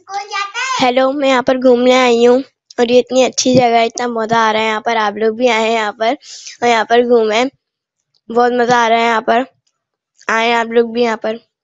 Hello, मैं यहाँ पर घूमने आई हूँ और ये इतनी अच्छी जगह है, इतना मजा आ रहा है यहाँ पर। आप लोग भी आए हैं यहाँ पर और यहाँ पर घूमे, बहुत मजा आ रहा है यहाँ पर। आए आप लोग भी यहाँ पर।